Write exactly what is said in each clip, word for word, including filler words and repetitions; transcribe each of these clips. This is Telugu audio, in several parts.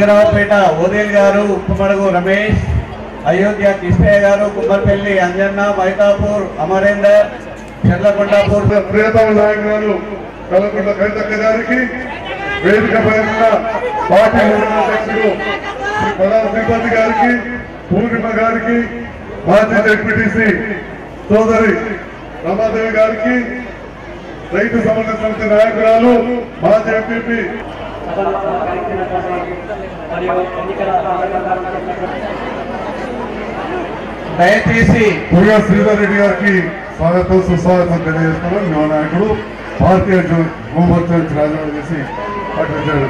సికింద్రాబాద్పేట ఓదేల్ గారు, ఉప్పమడుగు రమేష్, అయోధ్య కిష్టయ్య గారు, కుమ్మర్పల్లి అంజన్న, మైతాపూర్ అమరేందర్, చర్లకొండాపూర్. ప్రియతమ నాయకురాలు కలకొండ కవితక్క గారికి, వేదిక పైన పార్టీ అధ్యక్షుడు శ్రీ కొడాల శ్రీపతి గారికి, పూర్ణిమ గారికి, మాజీ డిప్యూటీసీ సోదరి రమాదేవి గారికి, రైతు సమన్వయ సమితి నాయకురాలు మాజీ ఎంపీపీ దయచేసి పురిగా శ్రీధర్ రెడ్డి గారికి స్వాగతం సుస్వాగతం తెలియజేస్తున్నాం. యువ నాయకుడు భారతీయ హోంవర్క్ నుంచి రాజీనామా చేసి పట్టించారు.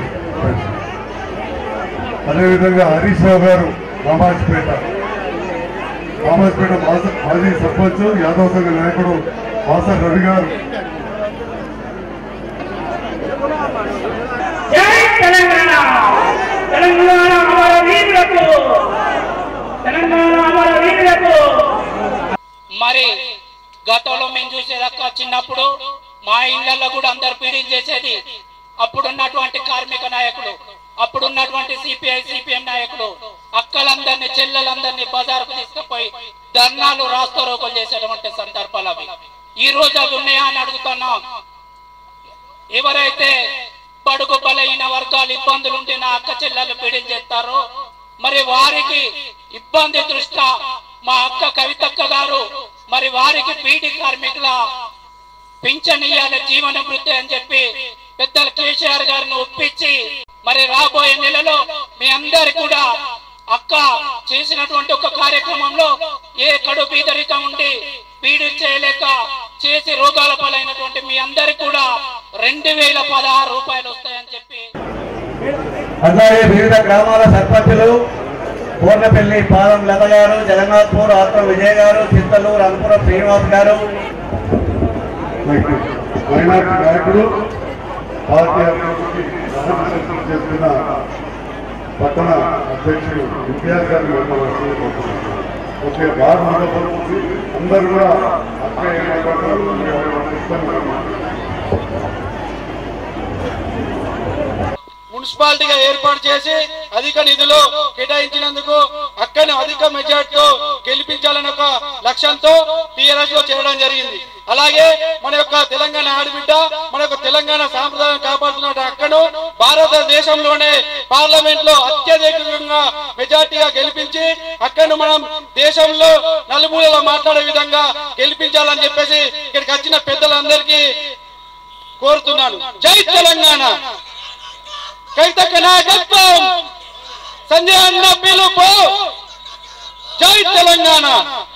అదేవిధంగా హరీష్ రావు గారు రామాజ్పేట రామాజ్పేట మాజీ సర్పంచ్ యాదవ్ సంఘ నాయకుడు వాసర్ రవి గారు. మరి గతంలో మేము చూసేదక్క చిన్నప్పుడు మా ఇళ్లలో కూడా అందరు పీడీలు చేసేది. అప్పుడున్నటువంటి కార్మిక నాయకులు, అప్పుడున్నటువంటి సిపిఐ సిపిఎం నాయకులు అక్కలందరినీ చెల్లెలందరినీ బజారుకు తీసుకుపోయి ధర్నాలు రాస్తారోకలు చేసేటువంటి సందర్భాలు అవి. ఈ రోజు అవి ఉన్నాయా అని అడుగుతున్నాం. ఎవరైతే బడుగు బలైన వర్గాలు ఇబ్బందులు ఉంటే నా అక్క చెల్లెలు పీడీలు చేస్తారో మరి వారికి ఇబ్బంది దృష్ట్యా మా అక్క కవితక్క గారు మరి వారికి బీడీ కార్మికుల పింఛన్ ఇయ్యాలి, జీవన వృద్ధి అని చెప్పి పెద్దలు కేసీఆర్ గారిని ఒప్పించి మరి రాబోయే నెలలో మీ అందరి కూడా అక్క చేసినటువంటి ఒక కార్యక్రమంలో ఏ కడు బీదరికం ఉండి బీడీ చేయలేక చేసి రోగాల పాలైనటువంటి మీ అందరికి కూడా రెండు వేల పదహారు రూపాయలు వస్తాయని చెప్పి. అలాగే వివిధ గ్రామాల సర్పంచులు పూర్ణపల్లి పాదం లత గారు, జగన్నాథ్పూర్ ఆత్మ విజయ్ గారు, చింతలూరు అనుపురం శ్రీనివాస్ గారు, మైనార్టీ నాయకుడు పార్టీ అభివృద్ధికి చేస్తున్న పట్టణ అధ్యక్షుడు ఇంతియాజ్ గారిని ఓకే బాగా మాట్లాడుతుంది. అందరూ కూడా అక్కడే మున్సిపాలిటీగా ఏర్పాటు చేసి అధిక నిధులు కేటాయించినందుకు అక్కని అధిక మెజార్టీతో గెలిపించాలని ఒక లక్ష్యంతో టీఆర్ఎస్ లో చేరడం జరిగింది. అలాగే మన యొక్క తెలంగాణ ఆడబిడ్డ, మన యొక్క తెలంగాణ సాంప్రదాయం కాపాడుతున్న అక్కను భారతదేశంలోనే పార్లమెంట్ లో అత్యధికంగా మెజార్టీగా గెలిపించి అక్కను మనం దేశంలో నలుమూలలో మాట్లాడే విధంగా గెలిపించాలని చెప్పేసి ఇక్కడికి వచ్చిన పెద్దలందరికీ కోరుతున్నాను. జై తెలంగాణ. కవితక్క నాయకత్వం, సంజయ్ అన్న పిలుపు, జై తెలంగాణ.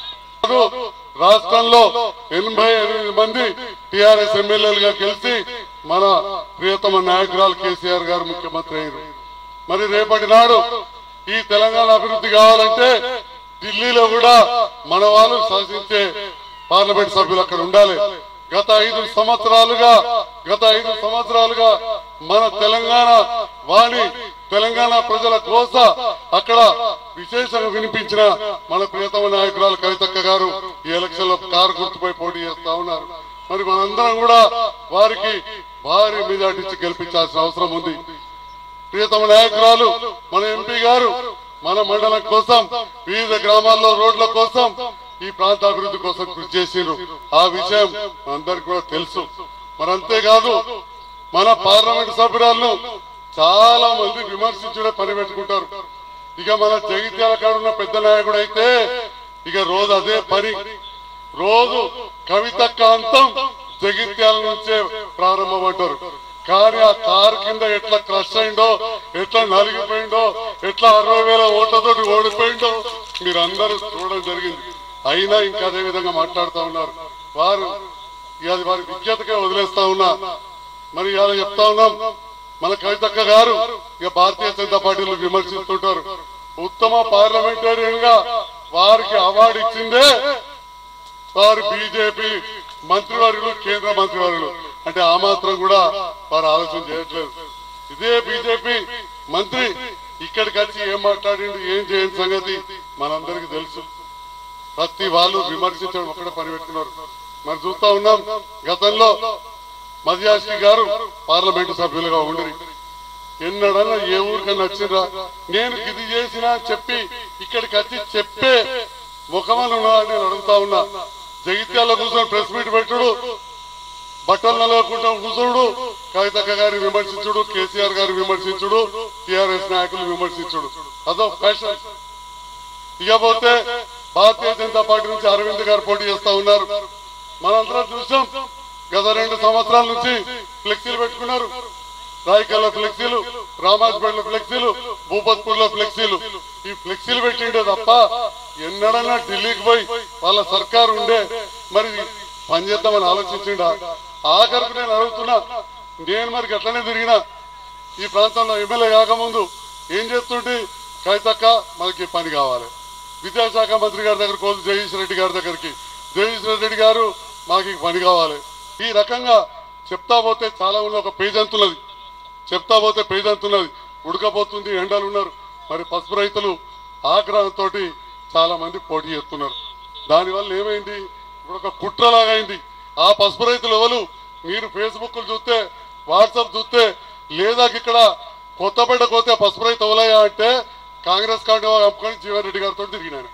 రాష్ట్రంలో ఎనభై ఎనిమిది మంది టిఆర్ఎస్ ఎమ్మెల్యేలుగా గెలిచి మన ప్రియతమ నాయకురాలు కేసీఆర్ గారు ముఖ్యమంత్రి అయ్యారు. మరి రేపటి నాడు ఈ తెలంగాణ అభివృద్ధి కావాలంటే ఢిల్లీలో కూడా మన వాళ్ళు శాసించే పార్లమెంట్ సభ్యులు అక్కడ ఉండాలి. గత ఐదు సంవత్సరాలుగా గత ఐదు సంవత్సరాలుగా మన తెలంగాణ వాణి తెలంగాణ ప్రజల కోస అక్కడ విశేషంగా వినిపించిన మన ప్రియతమ నాయకురాలు కవితక్క గారు ఈ ఎలక్షన్ లో కారు గుర్తుపై పోటీ చేస్తా ఉన్నారు. మరి మనందరం కూడా వారికి భారీ మెజార్టీ ఇచ్చి గెలిపించాల్సిన అవసరం ఉంది. ప్రియతమ నాయకురాలు మన ఎంపీ గారు మన మండలం కోసం, వివిధ గ్రామాల్లో రోడ్ల కోసం, ఈ ప్రాంత అభివృద్ధి కోసం కృషి చేసిండ్రు. ఆ విషయం అందరికి కూడా తెలుసు. మరి అంతేకాదు మన పార్లమెంట్ సభ్యురాలను చాలా మంది విమర్శించడే పని పెట్టుకుంటారు. ఇక మన జగిత్యాల కాడున్న పెద్ద నాయకుడు అయితే ఇక రోజు అదే పని. రోజు కవితక్క అంతం జగిత్యాల నుంచే ప్రారంభం అంటారు. కానీ ఆ కారు కింద ఎట్లా క్రష్ అయిందో, ఎట్లా నలిగిపోయిందో, ఎట్లా అరవై వేల ఓట్లతో ఓడిపోయిందో మీరు అందరూ చూడడం జరిగింది. అయినా ఇంకా అదే విధంగా మాట్లాడుతూ ఉన్నారు. వారు అది వారి విజ్ఞతకే వదిలేస్తా ఉన్నా. మరి ఇలా చెప్తా ఉన్నాం, మన కవితక్క గారు ఇక భారతీయ జనతా పార్టీలో విమర్శిస్తుంటారు. ఉత్తమ పార్లమెంటేరియన్ గా వారికి అవార్డు ఇచ్చిందే వారు బీజేపీ మంత్రివర్యులు, కేంద్ర మంత్రివర్యులు. అంటే ఆ మాత్రం కూడా వారు ఆలోచన చేయట్లేదు. ఇదే బీజేపీ మంత్రి ఇక్కడికి వచ్చి ఏం మాట్లాడిండు, ఏం చేయని సంగతి మనందరికి తెలుసు. ప్రతి వాళ్ళు విమర్శించడం ఒక్కడే పని పెట్టుకున్నారు. మరి చూస్తా ఉన్నాం, గతంలో మధ్యాష్కి గారు పార్లమెంటు సభ్యులుగా ఉండరు. ఎన్నడన్నా ఏ ఊరికన్నా వచ్చిండ్రా? నేను ఇది చేసినా అని చెప్పి ఇక్కడికి వచ్చి చెప్పే ముఖమని ఉన్నా నేను అడుగుతా ఉన్నా. జగిత్యాల కూర్చొని ప్రెస్ మీట్ పెట్టుడు, బట్టలు నలగకుండా కూర్చోడు, కవితక్క గారిని విమర్శించుడు, కేసీఆర్ గారిని విమర్శించుడు, టిఆర్ఎస్ నాయకులు విమర్శించుడు, అదో ఫ్యాషన్. ఇకపోతే భారతీయ జనతా పార్టీ నుంచి అరవింద్ గారు పోటీ చేస్తా ఉన్నారు. మనందరం చూసాం. గత రెండు సంవత్సరాల నుంచి ఫ్లెక్సీలు పెట్టుకున్నారు. రాయకల్లో ఫ్లెక్సీలు, రామాజ్పేటలో ఫ్లెక్సీలు, భూపత్పూర్ లో ఫ్లెక్సీలు. ఈ ఫ్లెక్సీలు పెట్టిండే తప్ప ఎన్నడన్నా ఢిల్లీకి పోయి వాళ్ళ సర్కారు ఉండే మరి పనిచేద్దామని ఆలోచించిండా? ఆఖరికి నేను అడుగుతున్నా, నేను మరి అట్లనే తిరిగినా ఈ ప్రాంతంలో ఎమ్మెల్యే కాకముందు ఏం చేస్తుంటే, కవితక్క మనకి పని కావాలి, విద్యాశాఖ మంత్రి గారి దగ్గర కోలు జగదీష్ రెడ్డి గారి దగ్గరికి, జగదీష్ రెడ్డి గారు మాకు పని కావాలి. ఈ రకంగా చెప్తా పోతే చాలా ఉన్న ఒక పేజ్ అంతున్నది, చెప్తా పోతే పేజ్ అంతున్నది. ఉడకపోతుంది, ఎండలు ఉన్నారు. మరి పసుపు రైతులు ఆగ్రహంతో చాలా మంది పోటీ చేస్తున్నారు. దానివల్ల ఏమైంది? ఇప్పుడు ఒక కుట్రలాగా అయింది. ఆ పసుపు రైతులు ఎవరు? మీరు ఫేస్బుక్ చూస్తే, వాట్సాప్ చూస్తే, లేదా ఇక్కడ కొత్తపేట పోతే పసుపు రైతు ఎవలయ్యా అంటే కాంగ్రెస్ కండువా కప్పుకొని జీవన్ రెడ్డి గారితో తిరిగినాను.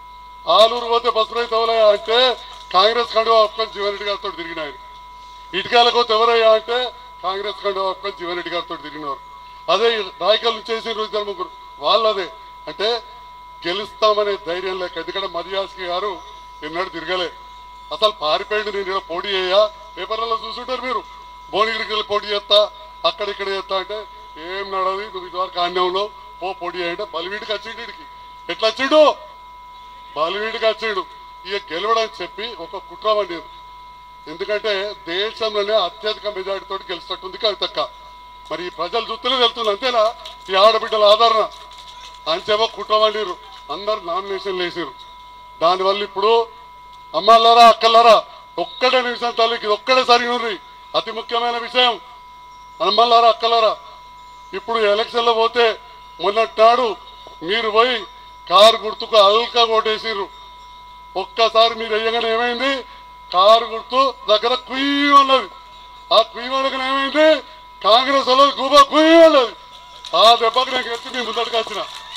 ఆలూరు పోతే పసుపు రైతు ఎవలయ్యా అంటే కాంగ్రెస్ కండువా కప్పుకొని జీవన్ రెడ్డి గారితో తిరిగినాను. ఇటుకాయల పోతే ఎవరయ్యా అంటే కాంగ్రెస్ కండువా కప్పుకొని జీవన్ రెడ్డి గారితో తిరిగినారు. అదే రాయకల్ చేసిన ఇద్దరు ముగ్గురు వాళ్ళదే. అంటే గెలుస్తామనే ధైర్యం లేక, ఎందుకంటే మర్యాస్కి గారు ఎన్నడూ తిరగలే. అసలు పారిపోయింది. నేను పోటీ చేయా, పేపర్లలో చూసుంటారు మీరు. భువనగిరికి వెళ్ళి పోటీ చేస్తా, అక్కడిక్కడ చేస్తా అంటే ఏం నడది, నువ్వు ఇదివరకు ఆన్యంలో పో పోటీ చేయంటే బలివీడికి వచ్చిండు. ఇడికి ఎట్లా వచ్చిండు? బలివీడికి వచ్చిండు. ఇక గెలవడని చెప్పి ఒక కుట్ర వండేది. ఎందుకంటే దేశంలోనే అత్యధిక మెజారిటీతో గెలిచినట్టుంది కవితక్క. మరి ఈ ప్రజలు చూస్తూనే వెళ్తుంది, అంతేనా? ఈ ఆడబిడ్డల ఆదరణ అని చెప్ప కుట్ర వండిరు. అందరు నామినేషన్లు వేసారు. దానివల్ల ఇప్పుడు అమ్మాలారా, అక్కలారా, ఒక్కటే నిమిషం తల్లికి ఒక్కడే సరిగి అతి ముఖ్యమైన విషయం. అమ్మాలారా, అక్కలారా, ఇప్పుడు ఎలక్షన్లో పోతే మొన్నట్నాడు మీరు పోయి కారు గుర్తుకు అల్కా ఓటేసిర్రు. ఒక్కసారి మీరు వేయగానే ఏమైంది? కారు గుర్తు దగ్గర కుయ్యి ఉన్నది. ఆ కుయ్యి వాళ్ళకి ఏమైంది? కాంగ్రెస్ వాళ్ళది గూబా కుయ్యి ఉన్నది. ఆ దెబ్బకి నేను గెలిచి మీ ముందటికి వచ్చిన.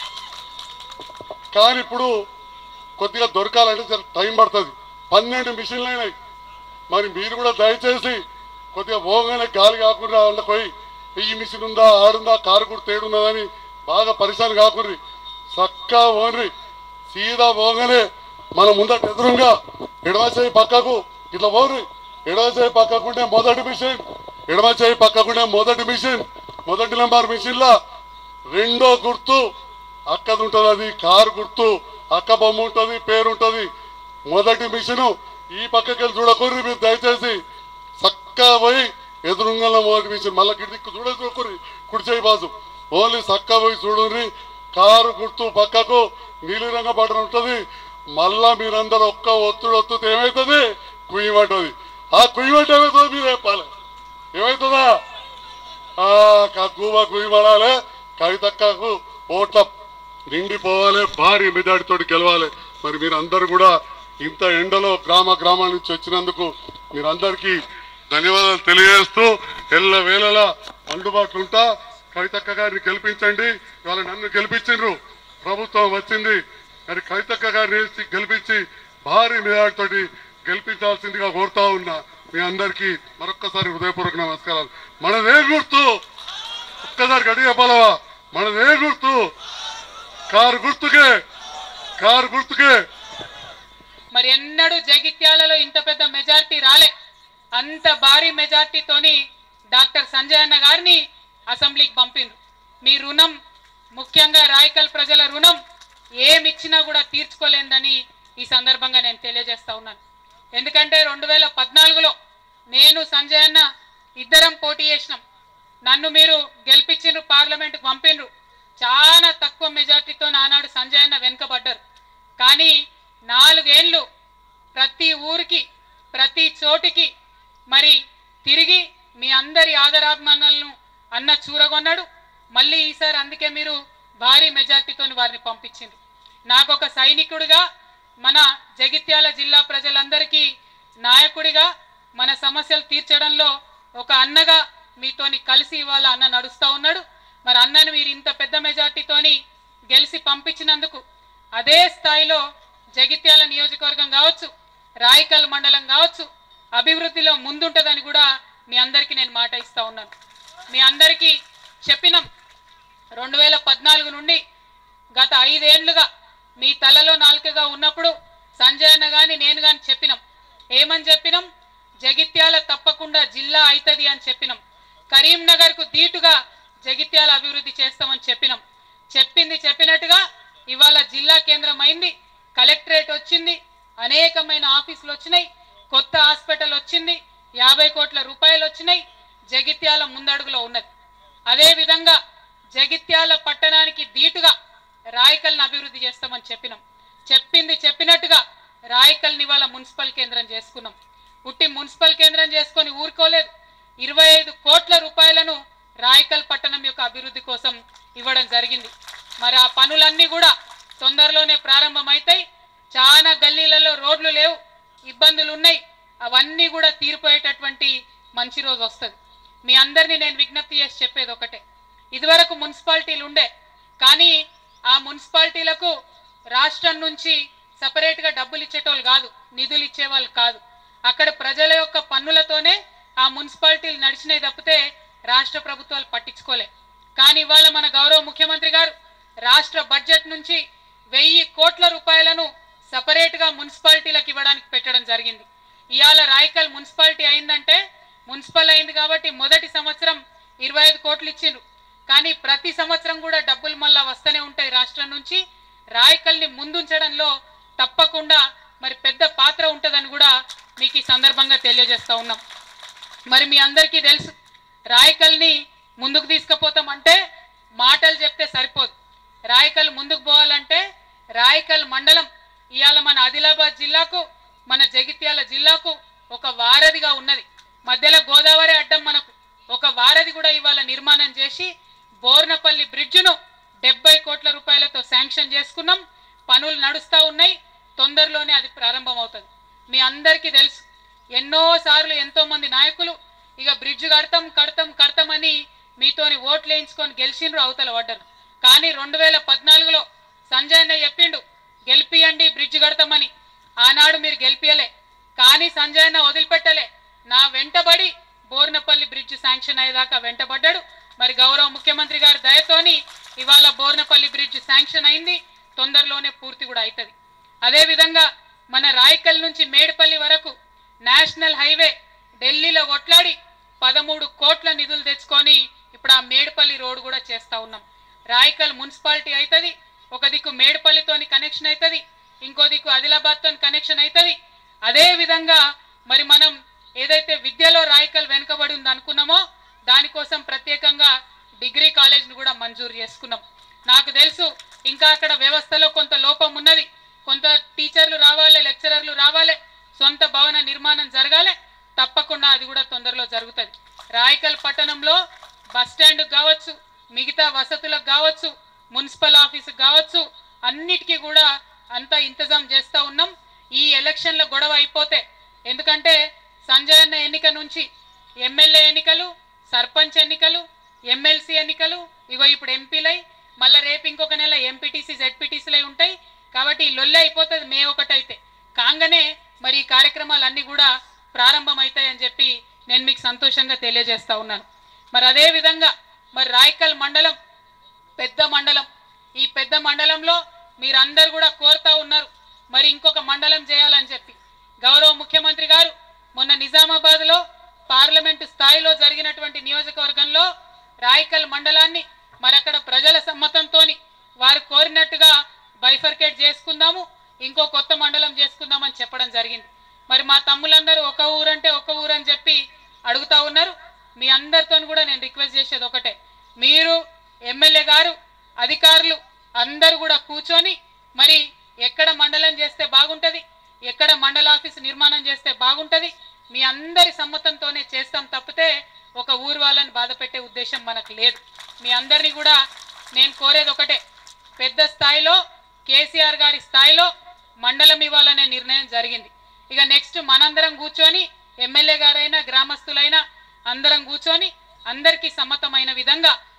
కానీ ఇప్పుడు కొద్దిగా దొరకాలంటే చాలా టైం పడుతుంది. పన్నెండు మిషన్లు అయినాయి. మరి మీరు కూడా దయచేసి కొద్దిగా పోగానే గాలి కాకుండా పోయి ఈ మిషన్ ఉందా, ఆడుందా, కారు కూడా తేడున్నదని బాగా పరిశాన్ కాకుర్రి. చక్కా ఓన్రి సీదా పోగానే మన ముందట ఎదురుగా ఎడమ చేయి పక్కకు ఇట్లా పోన్రి. ఎడమ చేయి పక్కకుంటే మొదటి మిషన్, ఎడమ చేయి పక్కకుంటే మొదటి మిషన్, మొదటి నెంబర్ మిషన్లా రెండో గుర్తు అక్కది ఉంటుంది. అది కారు గుర్తు, అక్క బొమ్మ ఉంటుంది, పేరు ఉంటుంది. మొదటి మిషను ఈ పక్కకి వెళ్ళి చూడకూర్రి మీరు దయచేసి. చక్కా పోయి ఎదురుంగల మొదటి మిషన్ మళ్ళీ గిడికి చూడ చూడకూర్రి, కుడి చేయి బాజు ఓన్లీ చక్కా పోయి చూడండి. కారు గుర్తు పక్కకు నీలిరంగ బటన్ ఉంటుంది. మళ్ళా మీరందరూ ఒక్క ఒత్తుడు ఒత్తుతే ఏమవుతుంది? కుయ్యమంటుంది. ఆ కుయ్యమంటే ఏమవుతుంది మీరు చెప్పాలి. ఏమవుతుందా? ఆ గూబా కుయ్యమడాలి. కవితక్కకు ఓట్ల నిండిపోవాలి, భారీ మెజార్టీతో గెలవాలి. మరి మీరందరూ కూడా ఇంత ఎండలో గ్రామ గ్రామాల నుంచి వచ్చినందుకు మీరందరికీ ధన్యవాదాలు తెలియజేస్తూ ఎల్ల వేళలా అందుబాటులో ఉంటా. కవితక్క గారిని గెలిపించండి. ఇవాళ నన్ను గెలిపించిండ్రు, ప్రభుత్వం వచ్చింది. మరి కవితక్క గారిని గెలిపించి భారీ మెజార్టీతోటి గెలిపించాల్సిందిగా కోరుతా ఉన్నా. మీ అందరికీ మరొక్కసారి హృదయపూర్వక నమస్కారాలు. మనదే గుర్తు, ఒక్కసారి గట్టిగా చెప్పాలవా? మనదే గుర్తు, కారు గుర్తుకే, కారు గుర్తుకే. మరి ఎన్నడూ జగిత్యాలలో ఇంత పెద్ద మెజార్టీ రాలే. అంత భారీ మెజార్టీతోని డాక్టర్ సంజయ్ అన్న గారిని అసెంబ్లీకి పంపిండ్రు. మీ రుణం, ముఖ్యంగా రాయకల్ ప్రజల రుణం ఏమిచ్చినా కూడా తీర్చుకోలేదని ఈ సందర్భంగా నేను తెలియజేస్తా ఉన్నాను. ఎందుకంటే రెండు వేల పద్నాలుగులో నేను సంజయ్ అన్న ఇద్దరం పోటీ చేసినాం. నన్ను మీరు గెలిపించిండ్రు, పార్లమెంటుకు పంపిండ్రు. చాలా తక్కువ మెజార్టీతో నానాడు సంజయ్ అన్న వెనుకబడ్డారు. కానీ నాలుగేళ్లు ప్రతి ఊరికి, ప్రతి చోటికి మరి తిరిగి మీ అందరి ఆదరాభిమానాలను అన్న చూరగొన్నాడు. మళ్ళీ ఈసారి అందుకే మీరు భారీ మెజార్టీతో వారిని పంపించిండ్రు. నాకు ఒక సైనికుడిగా, మన జగిత్యాల జిల్లా ప్రజలందరికీ నాయకుడిగా, మన సమస్యలు తీర్చడంలో ఒక అన్నగా మీతోని కలిసి ఇవాళ అన్న నడుస్తూ ఉన్నాడు. మరి అన్నను మీరు ఇంత పెద్ద మెజార్టీతోని గెలిచి పంపించినందుకు అదే స్థాయిలో జగిత్యాల నియోజకవర్గం కావచ్చు, రాయకల్ మండలం కావచ్చు, అభివృద్ధిలో ముందుంటదని కూడా మీ అందరికీ నేను మాట ఇస్తా ఉన్నాను. మీ అందరికీ చెప్పినాం, రెండు వేల పద్నాలుగు నుండి గత ఐదేళ్లుగా మీ తలలో నాలుకగా ఉన్నప్పుడు సంజయ్ అన్న కానీ నేను కానీ చెప్పినాం. ఏమని చెప్పినాం? జగిత్యాల తప్పకుండా జిల్లా అవుతుంది అని చెప్పినాం. కరీంనగర్కు దీటుగా జగిత్యాల అభివృద్ధి చేస్తామని చెప్పినాం. చెప్పింది చెప్పినట్టుగా ఇవాళ జిల్లా కేంద్రం అయింది, కలెక్టరేట్ వచ్చింది, అనేకమైన ఆఫీసులు వచ్చినాయి, కొత్త హాస్పిటల్ వచ్చింది, యాభై కోట్ల రూపాయలు వచ్చినాయి. జగిత్యాల ముందడుగులో ఉన్నది. అదేవిధంగా జగిత్యాల పట్టణానికి దీటుగా రాయకల్ని అభివృద్ధి చేస్తామని చెప్పినాం. చెప్పింది చెప్పినట్టుగా రాయకల్ని ఇవాళ మున్సిపల్ కేంద్రం చేసుకున్నాం. ఉట్టి మున్సిపల్ కేంద్రం చేసుకొని ఊరుకోలేదు, ఇరవై ఐదు కోట్ల రూపాయలను రాయకల్ పట్టణం యొక్క అభివృద్ధి కోసం ఇవ్వడం జరిగింది. మరి ఆ పనులన్నీ కూడా తొందరలోనే ప్రారంభమవుతాయి. చాలా గల్లీలలో రోడ్లు లేవు, ఇబ్బందులు ఉన్నాయి, అవన్నీ కూడా తీరిపోయేటటువంటి మంచి రోజు వస్తుంది. మీ అందరినీ నేను విజ్ఞప్తి చేసి చెప్పేది ఒకటే, ఇదివరకు మున్సిపాలిటీలు ఉండే, కానీ ఆ మున్సిపాలిటీలకు రాష్ట్రం నుంచి సపరేట్గా డబ్బులు ఇచ్చేటోళ్ళు కాదు, నిధులు ఇచ్చేవాళ్ళు కాదు. అక్కడ ప్రజల యొక్క పన్నులతోనే ఆ మున్సిపాలిటీలు నడిచినాయి తప్పితే రాష్ట్ర ప్రభుత్వాలు పట్టించుకోలే. కానీ ఇవాళ మన గౌరవ ముఖ్యమంత్రి గారు రాష్ట్ర బడ్జెట్ నుంచి వెయ్యి కోట్ల రూపాయలను సపరేట్గా మున్సిపాలిటీలకు ఇవ్వడానికి పెట్టడం జరిగింది. ఇవాళ రాయకల్ మున్సిపాలిటీ అయిందంటే మున్సిపల్ అయింది కాబట్టి మొదటి సంవత్సరం ఇరవై ఐదు కోట్లు ఇచ్చిండ్రు. కానీ ప్రతి సంవత్సరం కూడా డబ్బులు మళ్ళా వస్తూనే ఉంటాయి రాష్ట్రం నుంచి. రాయకల్ని ముందుంచడంలో తప్పకుండా మరి పెద్ద పాత్ర ఉంటుందని కూడా మీకు ఈ సందర్భంగా తెలియజేస్తా ఉన్నాం. మరి మీ అందరికీ తెలుసు, రాయకల్ని ముందుకు తీసుకుపోతామంటే మాటలు చెప్తే సరిపోదు. రాయకల్ ముందుకు పోవాలంటే రాయకల్ మండలం ఇవాళ మన ఆదిలాబాద్ జిల్లాకు, మన జగిత్యాల జిల్లాకు ఒక వారధిగా ఉన్నది. మధ్యలో గోదావరి అడ్డం మనకు ఒక వారధి కూడా ఇవాళ నిర్మాణం చేసి బోర్నపల్లి బ్రిడ్జ్ను డెబ్బై కోట్ల రూపాయలతో శాంక్షన్ చేసుకున్నాం. పనులు నడుస్తూ ఉన్నాయి, తొందరలోనే అది ప్రారంభం అవుతుంది. మీ అందరికీ తెలుసు, ఎన్నో సార్లు ఎంతో మంది నాయకులు ఇక బ్రిడ్జ్ కడతాం కడతాం కడతామని మీతోని ఓట్లు వేయించుకొని గెలిచిండ్రు, అవతల పడ్డారు. కానీ రెండు వేల పద్నాలుగులో సంజయ్ అన్న చెప్పిండు గెలిపియండి బ్రిడ్జ్ కడతామని. ఆనాడు మీరు గెలిపియలే, కానీ సంజయ్ అన్న వదిలిపెట్టలే, నా వెంటబడి బోర్నపల్లి బ్రిడ్జ్ శాంక్షన్ అయ్యేదాకా వెంటబడ్డాడు. మరి గౌరవ ముఖ్యమంత్రి గారి దయతోని ఇవాళ బోర్నపల్లి బ్రిడ్జ్ శాంక్షన్ అయింది, తొందరలోనే పూర్తి కూడా అవుతుంది. అదేవిధంగా మన రాయకల్ నుంచి మేడిపల్లి వరకు నేషనల్ హైవే ఢిల్లీలో కొట్లాడి పదమూడు కోట్ల నిధులు తెచ్చుకొని ఇప్పుడు ఆ మేడిపల్లి రోడ్ కూడా చేస్తా ఉన్నాం. రాయకల్ మున్సిపాలిటీ అవుతుంది, ఒక దిక్కు మేడిపల్లితోని కనెక్షన్ అవుతుంది, ఇంకో దిక్కు ఆదిలాబాద్తో కనెక్షన్ అవుతుంది. అదేవిధంగా మరి మనం ఏదైతే విద్యలో రాయకల్ వెనుకబడి ఉంది అనుకున్నామో దానికోసం ప్రత్యేకంగా డిగ్రీ కాలేజ్ను కూడా మంజూరు చేసుకున్నాం. నాకు తెలుసు ఇంకా అక్కడ వ్యవస్థలో కొంత లోపం ఉన్నది, కొంత టీచర్లు రావాలి, లెక్చరర్లు రావాలి, సొంత భవన నిర్మాణం జరగాలి. తప్పకుండా అది కూడా తొందరలో జరుగుతుంది. రాయకల్ పట్టణంలో బస్ స్టాండ్ కావచ్చు, మిగతా వసతులకు కావచ్చు, మున్సిపల్ ఆఫీసుకు కావచ్చు, అన్నిటికీ కూడా అంతా ఇంతజాం చేస్తూ ఉన్నాం. ఈ ఎలక్షన్ల గొడవ అయిపోతే, ఎందుకంటే సంజయ్ అన్న ఎన్నిక నుంచి ఎమ్మెల్యే ఎన్నికలు, సర్పంచ్ ఎన్నికలు, ఎమ్మెల్సీ ఎన్నికలు, ఇగో ఇప్పుడు ఎంపీలై, మళ్ళీ రేపు ఇంకొక నెల ఎంపీటీసీ జెడ్పీటీసీలై ఉంటాయి. కాబట్టి ఈ లొల్లె అయిపోతుంది మే ఒకటైతే. కాగానే మరి ఈ కార్యక్రమాలన్నీ కూడా ప్రారంభమవుతాయని చెప్పి నేను మీకు సంతోషంగా తెలియజేస్తా ఉన్నాను. మరి అదే విధంగా మరి రాయకల్ మండలం పెద్ద మండలం, ఈ పెద్ద మండలంలో మీరందరూ కూడా కోరుతా ఉన్నారు మరి ఇంకొక మండలం చేయాలని చెప్పి. గౌరవ ముఖ్యమంత్రి గారు మొన్న నిజామాబాద్లో పార్లమెంటు స్థాయిలో జరిగినటువంటి నియోజకవర్గంలో రాయకల్ మండలాన్ని మరి అక్కడ ప్రజల సమ్మతంతో వారు కోరినట్టుగా బైఫర్కేట్ చేసుకుందాము, ఇంకో కొత్త మండలం చేసుకుందామని చెప్పడం జరిగింది. మరి మా తమ్ములందరూ ఒక ఊరంటే ఒక ఊరని చెప్పి అడుగుతా ఉన్నారు. మీ అందరితో కూడా నేను రిక్వెస్ట్ చేసేది ఒకటే, మీరు ఎమ్మెల్యే గారు అధికారులు అందరూ కూడా కూర్చొని మరి ఎక్కడ మండలం చేస్తే బాగుంటుంది, ఎక్కడ మండల ఆఫీసు నిర్మాణం చేస్తే బాగుంటుంది, మీ అందరి సమ్మతంతోనే చేస్తాం తప్పితే ఒక ఊరు వాళ్ళని బాధ పెట్టే ఉద్దేశం మనకు లేదు. మీ అందరినీ కూడా నేను కోరేది ఒకటే, పెద్ద స్థాయిలో కేసీఆర్ గారి స్థాయిలో మండలం ఇవ్వాలనే నిర్ణయం జరిగింది. ఇక నెక్స్ట్ మనందరం కూర్చొని ఎమ్మెల్యే గారైనా గ్రామస్తులైనా అందరం కూర్చొని అందరికీ సమ్మతమైన విధంగా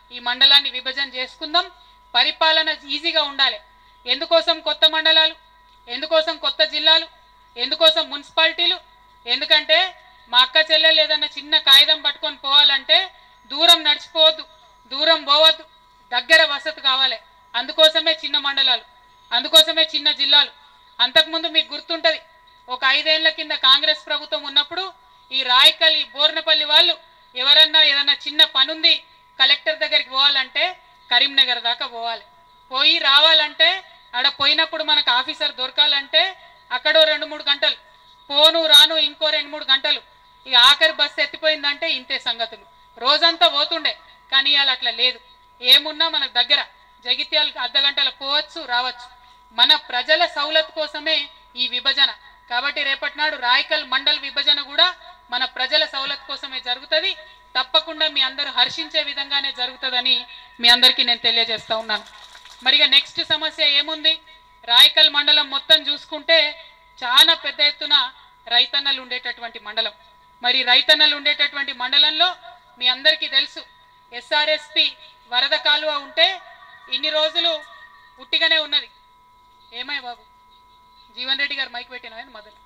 ఈ మండలాన్ని విభజన చేసుకుందాం. పరిపాలన ఈజీగా ఉండాలి. ఎందుకోసం కొత్త మండలాలు, ఎందుకోసం కొత్త జిల్లాలు, ఎందుకోసం మున్సిపాలిటీలు? ఎందుకంటే మా అక్క చెల్లెలు ఏదన్నా చిన్న కాగితం పట్టుకొని పోవాలంటే దూరం నడిచిపోవద్దు, దూరం పోవద్దు, దగ్గర వసతి కావాలి. అందుకోసమే చిన్న మండలాలు, అందుకోసమే చిన్న జిల్లాలు. అంతకుముందు మీకు గుర్తుంటది, ఒక ఐదేళ్ల కింద కాంగ్రెస్ ప్రభుత్వం ఉన్నప్పుడు ఈ రాయకల్, ఈ బోర్నపల్లి వాళ్ళు ఎవరన్నా ఏదన్నా చిన్న పనుంది కలెక్టర్ దగ్గరికి పోవాలంటే కరీంనగర్ దాకా పోవాలి. పోయి రావాలంటే ఆడ పోయినప్పుడు మనకు ఆఫీసర్ దొరకాలంటే అక్కడో రెండు మూడు గంటలు, పోను రాను ఇంకో రెండు మూడు గంటలు. ఇక ఆఖరి బస్సు ఎత్తిపోయిందంటే ఇంతే సంగతులు. రోజంతా పోతుండే, కానీ ఇవాళ అట్లా లేదు. ఏమున్నా మనకు దగ్గర, జగిత్యాలకు అర్ధ గంటలు పోవచ్చు రావచ్చు. మన ప్రజల సౌలత్ కోసమే ఈ విభజన. కాబట్టి రేపటి నాడు రాయకల్ మండల్ విభజన కూడా మన ప్రజల సౌలత్ కోసమే జరుగుతుంది. తప్పకుండా మీ అందరూ హర్షించే విధంగానే జరుగుతుందని మీ అందరికీ నేను తెలియజేస్తా ఉన్నాను. మరిగా నెక్స్ట్ సమస్య ఏముంది? రాయకల్ మండలం మొత్తం చూసుకుంటే చాలా పెద్ద ఎత్తున రైతన్నలు ఉండేటటువంటి మండలం. మరి రైతన్నలు ఉండేటటువంటి మండలంలో మీ అందరికీ తెలుసు, ఎస్ఆర్ఎస్పి వరద కాలువ ఉంటే ఇన్ని రోజులు ఉట్టిగానే ఉన్నది. ఏమై బాబు జీవన్ రెడ్డి గారు మైక్ పెట్టిన మొదలు.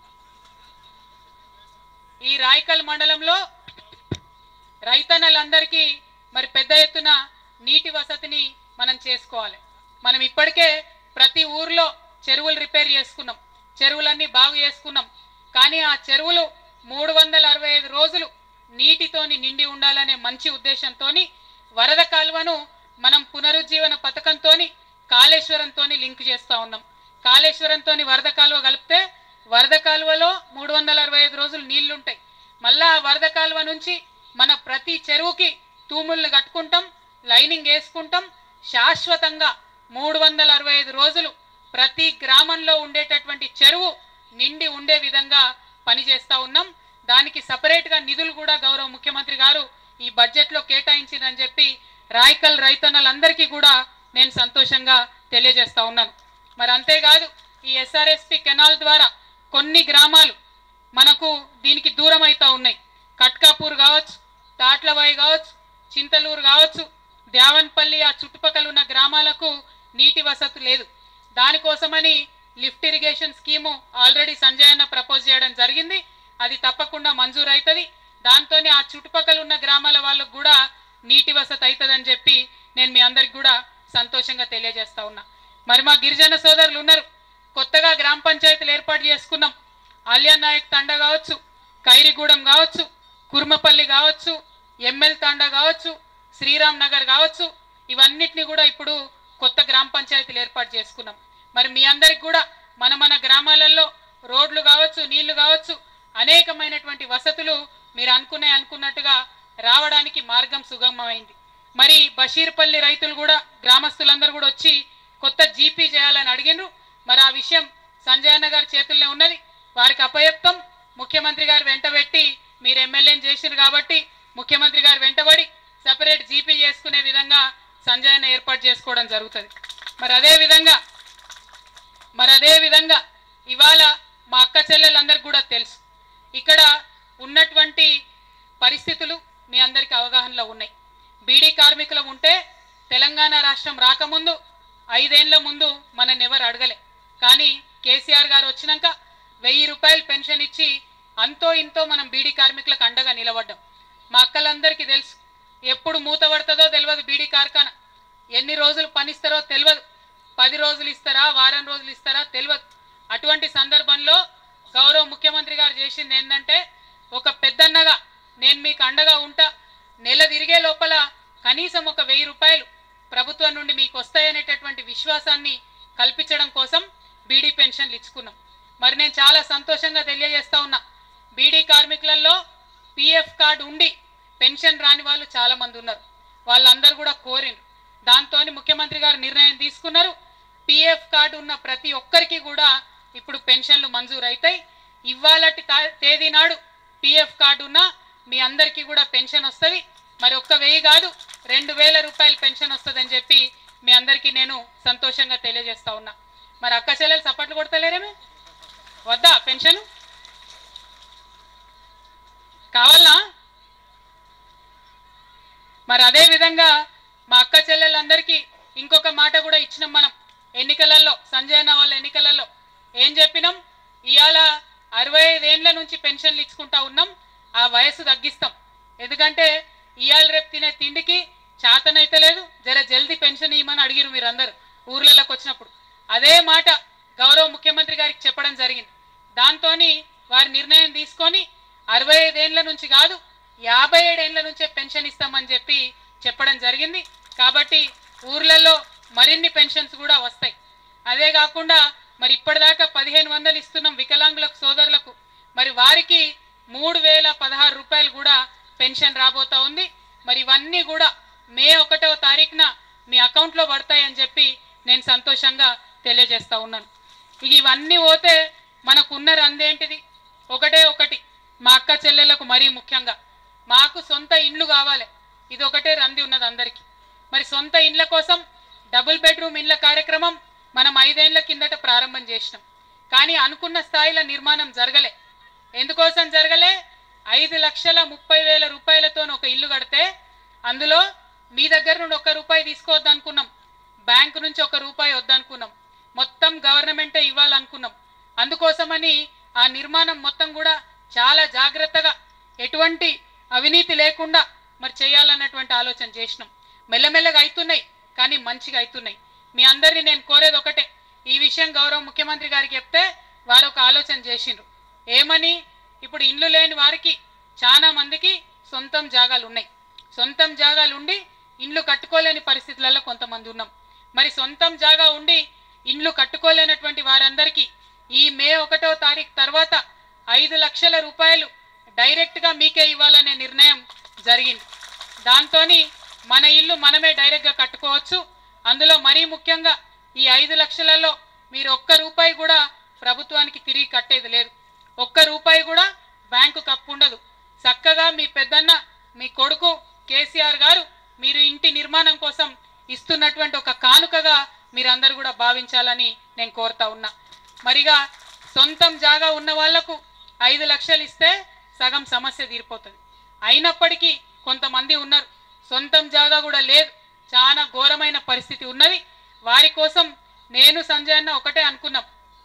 ఈ రాయకల్ మండలంలో రైతన్నలందరికీ మరి పెద్ద ఎత్తున నీటి వసతిని మనం చేసుకోవాలి. మనం ఇప్పటికే ప్రతి ఊర్లో చెరువులు రిపేర్ చేసుకున్నాం, చెరువులన్నీ బాగు చేసుకున్నాం. కానీ ఆ చెరువులు మూడు వందల అరవై ఐదు రోజులు నీటితోని నిండి ఉండాలనే మంచి ఉద్దేశంతో వరద కాలువను మనం పునరుజ్జీవన పథకంతో కాళేశ్వరంతో లింక్ చేస్తూ ఉన్నాం. కాళేశ్వరంతో వరద కాలువ కలిపితే వరద కాలువలో మూడు వందల అరవై ఐదు రోజులు నీళ్లుంటాయి. మళ్ళా ఆ వరద కాలువ నుంచి మన ప్రతి చెరువుకి తూములను కట్టుకుంటాం, లైనింగ్ వేసుకుంటాం. శాశ్వతంగా మూడు వందల అరవై ఐదు రోజులు ప్రతి గ్రామంలో ఉండేటటువంటి చెరువు నిండి ఉండే విధంగా పనిచేస్తా ఉన్నాం. దానికి సపరేట్గా నిధులు కూడా గౌరవ ముఖ్యమంత్రి గారు ఈ బడ్జెట్లో కేటాయించిందని చెప్పి రాయకల్ రైతన్నలందరికీ కూడా నేను సంతోషంగా తెలియజేస్తా ఉన్నాను. మరి అంతేకాదు, ఈ ఎస్ఆర్ఎస్పి కెనాల్ ద్వారా కొన్ని గ్రామాలు మనకు దీనికి దూరం అవుతా ఉన్నాయి. కట్కాపూర్ కావచ్చు, తాట్లవాయి కావచ్చు, చింతలూరు కావచ్చు, దేవన్పల్లి ఆ చుట్టుపక్కల ఉన్న గ్రామాలకు నీటి వసతి లేదు. దానికోసమని lift irrigation scheme already Sanjay అన్న ప్రపోజ్ చేయడం జరిగింది. అది తప్పకుండా మంజూరు అవుతుంది. దాంతోనే ఆ చుట్టుపక్కల ఉన్న గ్రామాల వాళ్ళకు కూడా నీటి వసతి అవుతుందని చెప్పి నేను మీ అందరికి కూడా సంతోషంగా తెలియజేస్తా ఉన్నా. మరి మా గిరిజన సోదరులు ఉన్నారు, కొత్తగా గ్రామ పంచాయతీలు ఏర్పాటు చేసుకున్నాం. ఆల్యాన్ నాయక్ తండా కావచ్చు, ఖైరిగూడెం కావచ్చు, కుర్మపల్లి కావచ్చు, ఎంఎల్ తండా కావచ్చు, శ్రీరామ్ నగర్ కావచ్చు, ఇవన్నిటిని కూడా ఇప్పుడు కొత్త గ్రామ పంచాయతీలు ఏర్పాటు చేసుకున్నాం. మరి మీ అందరికి కూడా మన మన గ్రామాలలో రోడ్లు కావచ్చు, నీళ్లు కావచ్చు, అనేకమైనటువంటి వసతులు మీరు అనుకునే అనుకున్నట్టుగా రావడానికి మార్గం సుగమమైంది. మరి బషీర్పల్లి రైతులు కూడా, గ్రామస్తులందరూ కూడా వచ్చి కొత్త జీపీ చేయాలని అడిగినారు. మరి ఆ విషయం సంజయ్ అన్న గారి చేతుల్లోనే ఉన్నది. వారికి అప్పయప్తం ముఖ్యమంత్రి గారు వెంటబెట్టి, మీరు ఎమ్మెల్యేని చేసిరు కాబట్టి ముఖ్యమంత్రి గారు వెంటబడి సపరేట్ జీపీ చేసుకునే విధంగా సంజయ్ అన్న ఏర్పాటు చేసుకోవడం జరుగుతుంది. మరి అదే విధంగా మరి అదే విధంగా ఇవాళ మా అక్క చెల్లెలందరికీ కూడా తెలుసు, ఇక్కడ ఉన్నటువంటి పరిస్థితులు మీ అందరికీ అవగాహనలో ఉన్నాయి. బీడీ కార్మికులం ఉంటే తెలంగాణ రాష్ట్రం రాకముందు ఐదేళ్ల ముందు మనల్ని ఎవరు అడగలే. కానీ కేసీఆర్ గారు వచ్చినాక వెయ్యి రూపాయలు పెన్షన్ ఇచ్చి అంతో ఇంతో మనం బీడీ కార్మికులకు అండగా నిలబడ్డాం. మా అక్కలందరికీ తెలుసు, ఎప్పుడు మూత పడుతుందో తెలియదు, బీడీ కార్ఖానా ఎన్ని రోజులు పనిస్తారో తెలియదు, పది రోజులు ఇస్తారా వారం రోజులు ఇస్తారా తెలియదు. అటువంటి సందర్భంలో గౌరవ ముఖ్యమంత్రి గారు చేసింది ఏంటంటే, ఒక పెద్దన్నగా నేను మీకు అండగా ఉంటా, నెల తిరిగే లోపల కనీసం ఒక వెయ్యి రూపాయలు ప్రభుత్వం నుండి మీకు వస్తాయనేటటువంటి విశ్వాసాన్ని కల్పించడం కోసం బీడీ పెన్షన్లు ఇచ్చుకున్నాం. మరి నేను చాలా సంతోషంగా తెలియజేస్తా ఉన్నా, బీడీ కార్మికులలో పిఎఫ్ కార్డు ఉండి పెన్షన్ రాని వాళ్ళు చాలా మంది ఉన్నారు. వాళ్ళందరూ కూడా కోరినారు. దాంతో ముఖ్యమంత్రి గారు నిర్ణయం తీసుకున్నారు, పిఎఫ్ కార్డు ఉన్న ప్రతి ఒక్కరికి కూడా ఇప్పుడు పెన్షన్లు మంజూరు అవుతాయి. ఇవాళటి తేదీ నాడు పిఎఫ్ కార్డు ఉన్న మీ అందరికీ కూడా పెన్షన్ వస్తుంది. మరి ఒక్క వెయ్యి కాదు, రెండు వేల రూపాయలు పెన్షన్ వస్తుందని చెప్పి మీ అందరికీ నేను సంతోషంగా తెలియజేస్తా ఉన్నా. మరి అక్క చెల్లెలు సపోర్ట్లు కొడతలేరేమే, వద్దా పెన్షన్ కావాలా? మరి అదే విధంగా మా అక్క చెల్లెళ్ళందరికీ ఇంకొక మాట కూడా ఇచ్చినాం మనం ఎన్నికలలో, సంజయ్ అన్న వాళ్ళ ఎన్నికలలో ఏం చెప్పినాం, ఇవాళ అరవై ఐదేళ్ల నుంచి పెన్షన్లు ఇచ్చుకుంటా ఉన్నాం, ఆ వయసు తగ్గిస్తాం. ఎందుకంటే ఇవాళ రేపు తినే తిండికి చేతనైతే లేదు, జర జల్దీ పెన్షన్ ఇవ్వమని అడిగిరు మీరందరూ ఊర్లలోకి వచ్చినప్పుడు. అదే మాట గౌరవ ముఖ్యమంత్రి గారికి చెప్పడం జరిగింది. దాంతో వారి నిర్ణయం తీసుకొని అరవై ఐదేళ్ల నుంచి కాదు యాభై ఏడేళ్ల నుంచే పెన్షన్ ఇస్తామని చెప్పి చెప్పడం జరిగింది. కాబట్టి ఊర్లలో మరిన్ని పెన్షన్స్ కూడా వస్తాయి. అదే కాకుండా మరి ఇప్పటిదాకా పదిహేను వందలు ఇస్తున్నాం వికలాంగులకు సోదరులకు, మరి వారికి మూడు వేల పదహారు రూపాయలు కూడా పెన్షన్ రాబోతా ఉంది. మరి ఇవన్నీ కూడా మే ఒకటవ తారీఖున మీ అకౌంట్లో పడతాయని చెప్పి నేను సంతోషంగా తెలియజేస్తా ఉన్నాను. ఇవన్నీ పోతే మనకున్న రందేంటిది, ఒకటే ఒకటి మా అక్క చెల్లెళ్లకు మరీ ముఖ్యంగా మాకు సొంత ఇండ్లు కావాలి. ఇది ఒకటే రంది ఉన్నది అందరికీ. మరి సొంత ఇండ్ల కోసం డబుల్ బెడ్రూమ్ ఇండ్ల కార్యక్రమం మనం ఐదేళ్ల కిందట ప్రారంభం చేసినాం. కానీ అనుకున్న స్థాయిలో నిర్మాణం జరగలే. ఎందుకోసం జరగలే, ఐదు లక్షల ముప్పై వేల రూపాయలతో ఒక ఇల్లు కడితే అందులో మీ దగ్గర నుండి ఒక్క రూపాయి తీసుకోవద్దు అనుకున్నాం, బ్యాంకు నుంచి ఒక రూపాయి వద్దనుకున్నాం, మొత్తం గవర్నమెంటే ఇవ్వాలనుకున్నాం. అందుకోసమని ఆ నిర్మాణం మొత్తం కూడా చాలా జాగ్రత్తగా ఎటువంటి అవినీతి లేకుండా మరి చేయాలన్నటువంటి ఆలోచన చేసినాం. మెల్లమెల్లగా అవుతున్నాయి, కానీ మంచిగా అవుతున్నాయి. మీ అందరినీ నేను కోరేది ఒకటే, ఈ విషయం గౌరవ ముఖ్యమంత్రి గారికి చెప్తే వారు ఒక ఆలోచన చేసిండ్రు. ఏమని, ఇప్పుడు ఇండ్లు లేని వారికి చాలా మందికి సొంతం జాగాలు ఉన్నాయి, సొంతం జాగాలు ఉండి ఇండ్లు కట్టుకోలేని పరిస్థితులలో కొంతమంది ఉన్నాం. మరి సొంతం జాగా ఉండి ఇండ్లు కట్టుకోలేనటువంటి వారందరికీ ఈ మే ఒకటో తారీఖు తర్వాత ఐదు లక్షల రూపాయలు డైరెక్ట్గా మీకే ఇవ్వాలనే నిర్ణయం జరిగింది. దాంతో మన ఇల్లు మనమే డైరెక్ట్గా కట్టుకోవచ్చు. అందులో మరీ ముఖ్యంగా ఈ ఐదు లక్షలలో మీరు ఒక్క రూపాయి కూడా ప్రభుత్వానికి తిరిగి కట్టేది లేదు, ఒక్క రూపాయి కూడా బ్యాంకు కప్పు ఉండదు. చక్కగా మీ పెద్దన్న మీ కొడుకు కేసీఆర్ గారు మీరు ఇంటి నిర్మాణం కోసం ఇస్తున్నటువంటి ఒక కానుకగా మీరందరూ కూడా భావించాలని నేను కోరుతా ఉన్నా. మరిగా సొంతం జాగా ఉన్న వాళ్లకు ఐదు లక్షలు ఇస్తే సగం సమస్య తీరిపోతుంది. అయినప్పటికీ కొంతమంది ఉన్నారు సొంతం జాగా కూడా లేదు, చాలా ఘోరమైన పరిస్థితి ఉన్నది. వారి కోసం నేను సంజయ్ అన్న ఒకటే అనుకున్నాం,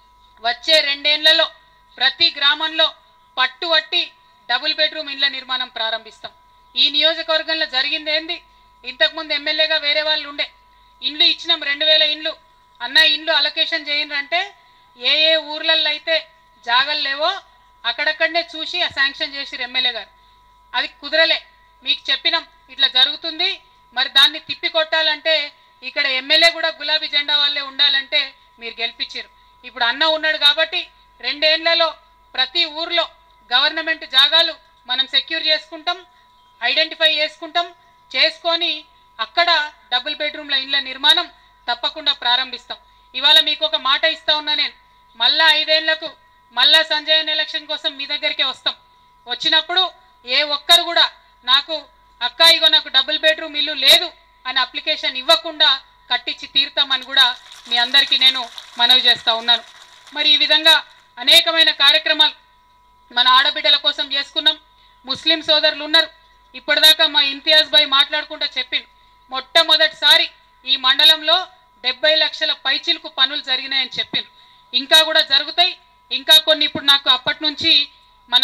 వచ్చే రెండేళ్లలో ప్రతి గ్రామంలో పట్టువట్టి డబుల్ బెడ్రూమ్ ఇండ్ల నిర్మాణం ప్రారంభిస్తాం. ఈ నియోజకవర్గంలో జరిగింది ఏంది, ఇంతకుముందు ఎమ్మెల్యేగా వేరే వాళ్ళు ఉండే ఇండ్లు ఇచ్చినాం, రెండు వేల ఇండ్లు అన్న ఇండ్లు అలొకేషన్ చేయండి అంటే ఏ ఏ ఊర్లలో అయితే జాగలు లేవో అక్కడక్కడనే చూసి ఆ శాంక్షన్ చేసిరు ఎమ్మెల్యే గారు. అది కుదరలే, మీకు చెప్పినాం ఇట్లా జరుగుతుంది, మరి దాన్ని తిప్పి కొట్టాలంటే ఇక్కడ ఎమ్మెల్యే కూడా గులాబీ జెండా వాళ్ళే ఉండాలంటే మీరు గెలిపించారు. ఇప్పుడు అన్న ఉన్నాడు కాబట్టి రెండేళ్లలో ప్రతి ఊర్లో గవర్నమెంట్ జాగాలు మనం సెక్యూర్ చేసుకుంటాం, ఐడెంటిఫై చేసుకుంటాం, చేసుకొని అక్కడ డబుల్ బెడ్రూమ్ల ఇండ్ల నిర్మాణం తప్పకుండా ప్రారంభిస్తాం. ఇవాళ మీకు ఒక మాట ఇస్తా ఉన్నా, నేను మళ్ళా ఐదేళ్లకు మళ్ళా సంజయ్ ఎలక్షన్ కోసం మీ దగ్గరికే వస్తాం. వచ్చినప్పుడు ఏ ఒక్కరు కూడా నాకు అక్క ఇగో నాకు డబుల్ బెడ్రూమ్ ఇల్లు లేదు అని అప్లికేషన్ ఇవ్వకుండా కట్టించి తీరుతామని కూడా మీ అందరికీ నేను మనవి చేస్తూ ఉన్నాను. మరి ఈ విధంగా అనేకమైన కార్యక్రమాలు మన ఆడబిడ్డల కోసం చేసుకున్నాం. ముస్లిం సోదరులు ఉన్నారు, ఇప్పటిదాకా మా ఇంతియాజ్ భాయ్ మాట్లాడుకుంటూ చెప్పిండు, మొట్టమొదటిసారి ఈ మండలంలో డెబ్బై లక్షల పైచిలకు పనులు జరిగినాయని చెప్పిండు. ఇంకా కూడా జరుగుతాయి, ఇంకా కొన్ని ఇప్పుడు నాకు అప్పటి నుంచి మన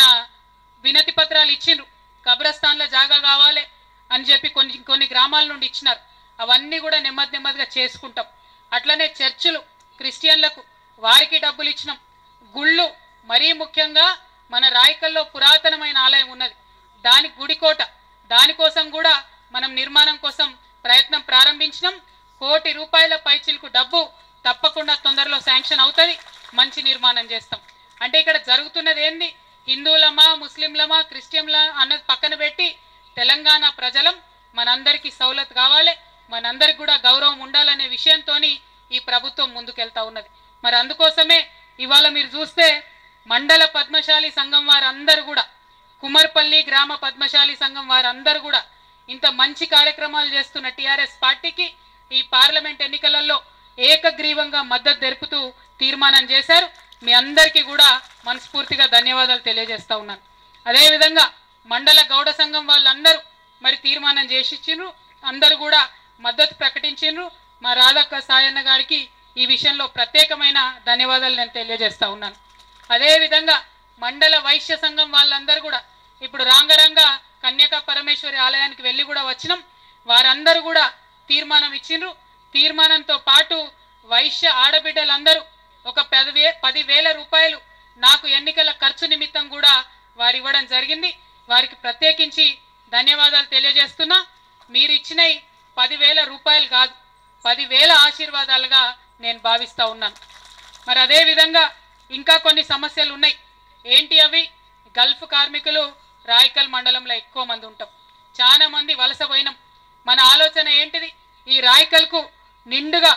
వినతి పత్రాలు ఇచ్చిండ్రు, కబ్రస్థాన్లో జాగా కావాలి అని చెప్పి కొన్ని కొన్ని గ్రామాల నుండి ఇచ్చినారు. అవన్నీ కూడా నెమ్మది నెమ్మదిగా చేసుకుంటాం. అట్లనే చర్చిలు క్రిస్టియన్లకు వారికి డబ్బులు ఇచ్చినాం. గుళ్ళు మరీ ముఖ్యంగా మన రాయకల్లో పురాతనమైన ఆలయం ఉన్నది, దాని గుడికోట, దానికోసం కూడా మనం నిర్మాణం కోసం ప్రయత్నం ప్రారంభించినాం. కోటి రూపాయల పైచిలకు డబ్బు తప్పకుండా తొందరలో శాంక్షన్ అవుతుంది, మంచి నిర్మాణం చేస్తాం. అంటే ఇక్కడ జరుగుతున్నది ఏంది, హిందువులమా ముస్లింలమా క్రిస్టియన్ల అన్నది పక్కన పెట్టి తెలంగాణ ప్రజలం మనందరికీ సౌలత్ కావాలి, మనందరికి కూడా గౌరవం ఉండాలనే విషయంతో ఈ ప్రభుత్వం ముందుకెళ్తా ఉన్నది. మరి అందుకోసమే ఇవాళ మీరు చూస్తే మండల పద్మశాలి సంఘం వారందరూ కూడా, కుమర్పల్లి గ్రామ పద్మశాలి సంఘం వారందరూ కూడా ఇంత మంచి కార్యక్రమాలు చేస్తున్న టీఆర్ఎస్ పార్టీకి ఈ పార్లమెంట్ ఎన్నికలలో ఏకగ్రీవంగా మద్దతు తెలుపుతూ తీర్మానం చేశారు. మీ అందరికీ కూడా మనస్ఫూర్తిగా ధన్యవాదాలు తెలియజేస్తా ఉన్నాను. అదేవిధంగా మండల గౌడ సంఘం వాళ్ళందరూ మరి తీర్మానం చేసిచ్చిండ్రు, అందరూ కూడా మద్దతు ప్రకటించారు. మా రాధక్క సాయన్న గారికి ఈ విషయంలో ప్రత్యేకమైన ధన్యవాదాలు నేను తెలియజేస్తా ఉన్నాను. అదేవిధంగా మండల వైశ్య సంఘం వాళ్ళందరూ కూడా ఇప్పుడు రాంగరంగ కన్యకా పరమేశ్వరి ఆలయానికి వెళ్ళి కూడా వచ్చినాం. వారందరూ కూడా తీర్మానం ఇచ్చిండ్రు. తీర్మానంతో పాటు వైశ్య ఆడబిడ్డలందరూ ఒక పది పదివేల రూపాయలు నాకు ఎన్నికల ఖర్చు నిమిత్తం కూడా వారు ఇవ్వడం జరిగింది. వారికి ప్రత్యేకించి ధన్యవాదాలు తెలియజేస్తున్నా. మీరు ఇచ్చిన పదివేల రూపాయలు కాదు, పదివేల ఆశీర్వాదాలుగా నేను భావిస్తూ ఉన్నాను. మరి అదేవిధంగా ఇంకా కొన్ని సమస్యలు ఉన్నాయి. ఏంటి అవి? గల్ఫ్ కార్మికులు రాయకల్ మండలంలో ఎక్కువ మంది ఉంటాం, చాలా మంది వలస పోయినాం. మన ఆలోచన ఏంటిది? ఈ రాయకల్కు నిండుగా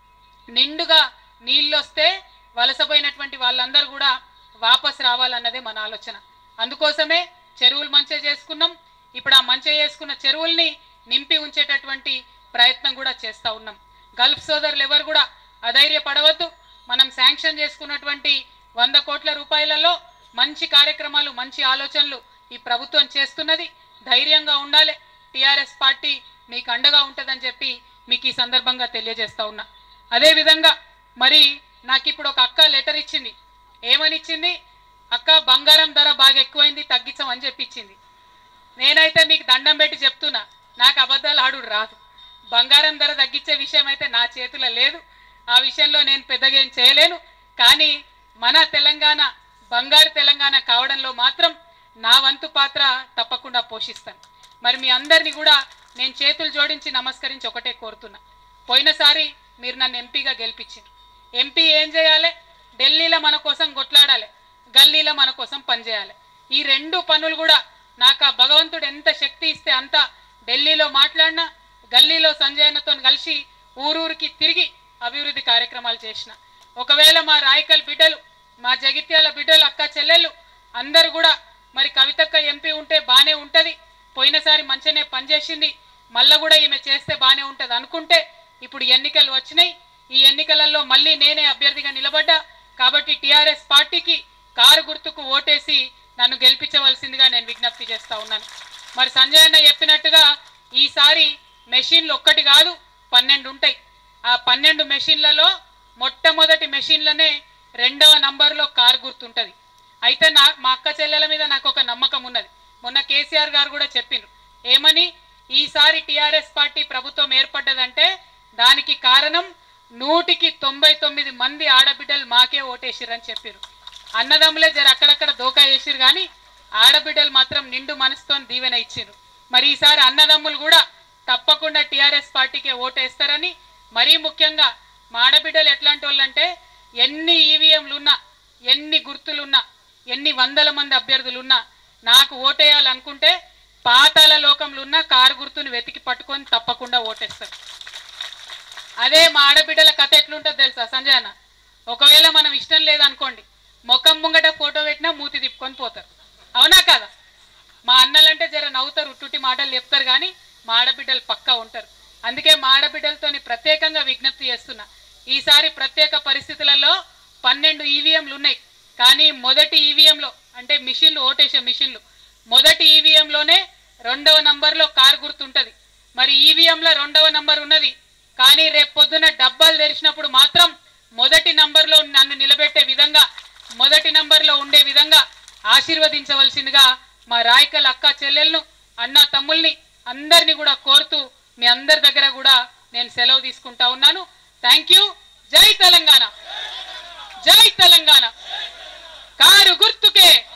నిండుగా నీళ్ళు వస్తే వలసపోయినటువంటి వాళ్ళందరూ కూడా వాపస్ రావాలన్నదే మన ఆలోచన. అందుకోసమే చెరువులు మంచిగా చేసుకున్నాం. ఇప్పుడు ఆ మంచిగా చేసుకున్న చెరువుల్ని నింపి ఉంచేటటువంటి ప్రయత్నం కూడా చేస్తూ ఉన్నాం. గల్ఫ్ సోదరులు ఎవరు కూడా అధైర్యపడవద్దు. మనం శాంక్షన్ చేసుకున్నటువంటి వంద కోట్ల రూపాయలలో మంచి కార్యక్రమాలు, మంచి ఆలోచనలు ఈ ప్రభుత్వం చేస్తున్నది. ధైర్యంగా ఉండాలి. టీఆర్ఎస్ పార్టీ మీకు అండగా ఉంటుందని చెప్పి మీకు ఈ సందర్భంగా తెలియజేస్తా ఉన్నా. అదేవిధంగా మరి నాకు ఇప్పుడు ఒక అక్క లెటర్ ఇచ్చింది. ఏమని ఇచ్చింది? అక్క, బంగారం ధర బాగా ఎక్కువైంది, తగ్గించమని చెప్పి ఇచ్చింది. నేనైతే మీకు దండం పెట్టి చెప్తున్నా, నాకు అబద్ధాలు ఆడు రాదు. బంగారం ధర తగ్గించే విషయం అయితే నా చేతిలో లేదు. ఆ విషయంలో నేను పెద్దగా ఏం చేయలేను. కానీ మన తెలంగాణ బంగారు తెలంగాణ కావడంలో మాత్రం నా వంతు పాత్ర తప్పకుండా పోషిస్తాను. మరి మీ అందరినీ కూడా నేను చేతులు జోడించి నమస్కరించి ఒకటే కోరుతున్నా. పోయినసారి మీరు నన్ను ఎంపీగా గెలిపించారు. ఎంపీ ఏం చేయాలి? ఢిల్లీలో మన కోసం కొట్లాడాలి, గల్లీలో మన కోసం పనిచేయాలి. ఈ రెండు పనులు కూడా నాకు ఆ భగవంతుడు ఎంత శక్తి ఇస్తే అంత ఢిల్లీలో మాట్లాడినా, గల్లీలో సంజయనతో కలిసి ఊరూరికి తిరిగి అభివృద్ధి కార్యక్రమాలు చేసిన. ఒకవేళ మా రాయకల్ బిడ్డలు, మా జగిత్యాల బిడ్డలు, అక్క చెల్లెళ్ళు అందరూ కూడా మరి కవితక్క ఎంపీ ఉంటే బాగానే ఉంటుంది, పోయినసారి మంచిగానే పనిచేసింది, మళ్ళీ కూడా ఈమె చేస్తే బాగానే ఉంటుంది అనుకుంటే ఇప్పుడు ఎన్నికలు వచ్చినాయి. ఈ ఎన్నికలలో మళ్ళీ నేనే అభ్యర్థిగా నిలబడ్డా. కాబట్టి టీఆర్ఎస్ పార్టీకి కారు గుర్తుకు ఓటేసి నన్ను గెలిపించవలసిందిగా నేను విజ్ఞప్తి చేస్తా ఉన్నాను. మరి సంజయ్ అన్న చెప్పినట్టుగా ఈసారి మెషిన్లు ఒక్కటి కాదు, పన్నెండు ఉంటాయి. ఆ పన్నెండు మెషిన్లలో మొట్టమొదటి మెషిన్లనే రెండవ నంబర్లో కారు గుర్తుంటుంది. అయితే నా మా అక్క చెల్లెల మీద నాకు ఒక నమ్మకం ఉన్నది. మొన్న కేసీఆర్ గారు కూడా చెప్పిండ్రు. ఏమని? ఈసారి టీఆర్ఎస్ పార్టీ ప్రభుత్వం ఏర్పడ్డదంటే దానికి కారణం నూటికి తొంభై తొమ్మిది మంది ఆడబిడ్డలు మాకే ఓటేసిరని చెప్పారు. అన్నదమ్ములే జర అక్కడక్కడ దోకా వేసిరు, కానీ ఆడబిడ్డలు మాత్రం నిండు మనసుతో దీవెన ఇచ్చారు. మరి ఈసారి అన్నదమ్ములు కూడా తప్పకుండా టీఆర్ఎస్ పార్టీకే ఓటేస్తారని, మరీ ముఖ్యంగా మా ఆడబిడ్డలు ఎట్లాంటి వాళ్ళు అంటే ఎన్ని ఈవీఎంలు ఉన్నా, ఎన్ని గుర్తులున్నా, ఎన్ని వందల మంది అభ్యర్థులున్నా నాకు ఓటేయాలనుకుంటే పాతాల లోకంలో ఉన్న కారు గుర్తుని వెతికి పట్టుకొని తప్పకుండా ఓటేస్తారు. అదే మా ఆడబిడ్డల కథ ఎట్లుంటుందో తెలుసా సంజయ్ అన్న? ఒకవేళ మనం ఇష్టం లేదనుకోండి, ముఖం ముంగట ఫోటో పెట్టినా మూతి తిప్పుకొని పోతారు. అవునా కదా? మా అన్నలంటే జర నవ్వుతారు, ఉట్టుటి మాటలు చెప్తారు, కానీ మా ఆడబిడ్డలు పక్కా ఉంటారు. అందుకే మా ఆడబిడ్డలతో ప్రత్యేకంగా విజ్ఞప్తి చేస్తున్నా. ఈసారి ప్రత్యేక పరిస్థితులలో పన్నెండు ఈవీఎంలు ఉన్నాయి, కానీ మొదటి ఈవీఎంలో అంటే మిషన్లు, ఓటేసే మిషన్లు, మొదటి ఈవీఎంలోనే రెండవ నంబర్లో కారు గుర్తుంటుంది. మరి ఈవీఎంలో రెండవ నంబర్ ఉన్నది, కానీ రేపు పొద్దున డబ్బాలు తెరిచినప్పుడు మాత్రం మొదటి నంబర్లో నన్ను నిలబెట్టే విధంగా, మొదటి నంబర్లో ఉండే విధంగా ఆశీర్వదించవలసిందిగా మా రాయకల్ అక్క చెల్లెలను, అన్న తమ్ముల్ని అందరినీ కూడా కోరుతూ మీ అందరి దగ్గర కూడా నేను సెలవు తీసుకుంటా ఉన్నాను. Thank you. జై తెలంగాణ, జై తెలంగాణ. కారు గుర్తుకే